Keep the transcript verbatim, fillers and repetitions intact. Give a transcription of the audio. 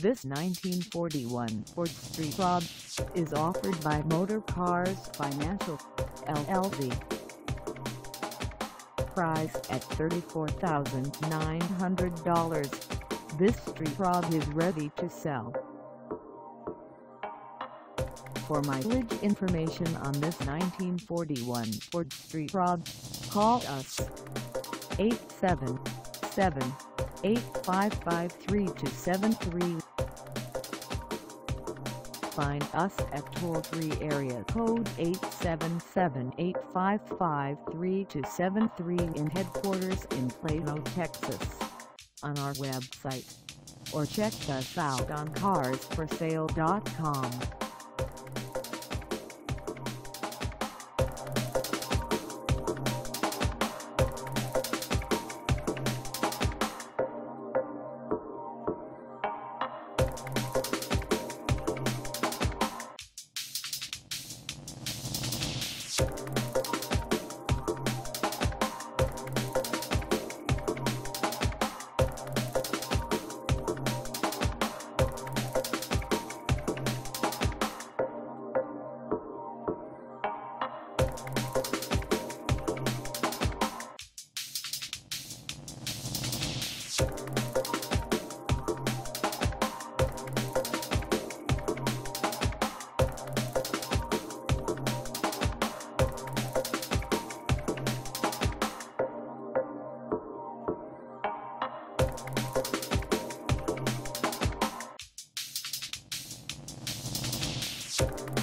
This nineteen forty-one Ford Street Rod is offered by Motorcars Financial, L L C. Priced at thirty-four thousand nine hundred dollars, this Street Rod is ready to sell. For mileage information on this nineteen forty-one Ford Street Rod, call us eight seven seven, eight five five, three two seven three. Find us at toll-free area code eight seven seven, eight five five, three two seven three in headquarters in Plano, Texas, on our website, or check us out on cars for sale dot com. You